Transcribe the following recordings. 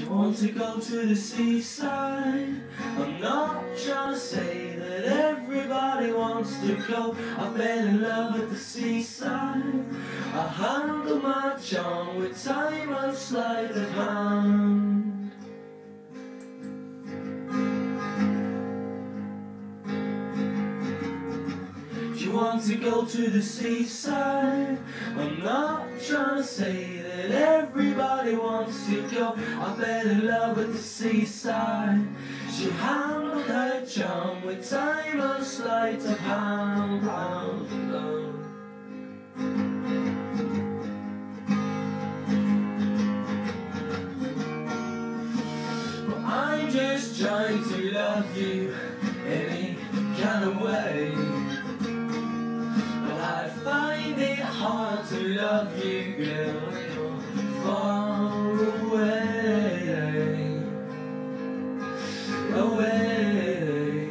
You want to go to the seaside? I'm not trying to say that everybody wants to go. I fell in love at the seaside. I handle my charm with time of sleight of hand. You want to go to the seaside? I'm not trying to say that everybody wants to go. I fell in love with the seaside. She handled her charm with time of sleight of hand. But I'm just trying to love you any kind of way. I find it hard to love you, girl, when you're far away, away.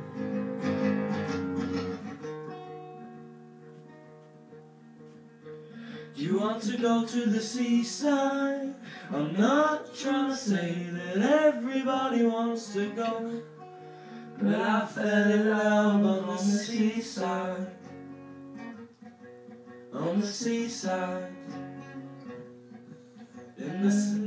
You want to go to the seaside? I'm not trying to say that everybody wants to go, but I fell in love on the seaside. On the seaside, in the